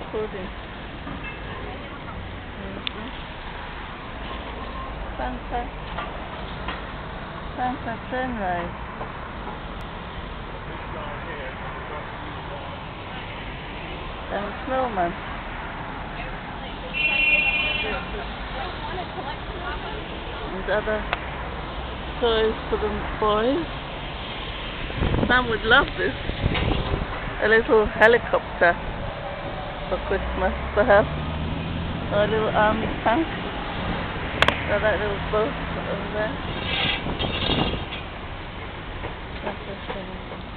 recording. Santa sunrise. And a snowman. And other toys for the boys. Sam would love this. A little helicopter for Christmas, perhaps. Or a little army tank. Or that little boat over there. That's just funny.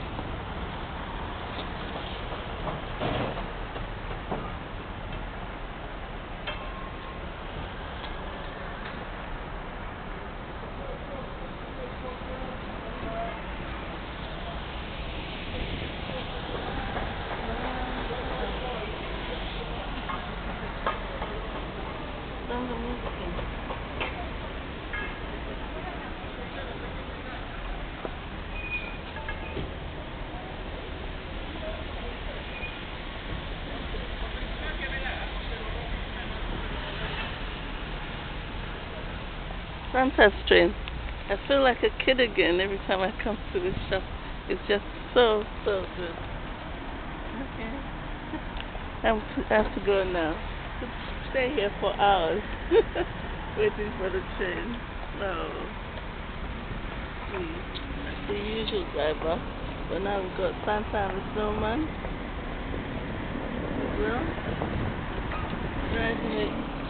Turn the music in. Santa's train. I feel like a kid again every time I come to this shop. It's just so good. Okay. I have to go now. Stay here for hours waiting for the train. No. That's the usual driver. But now we've got Santa and the snowman as well. Right here.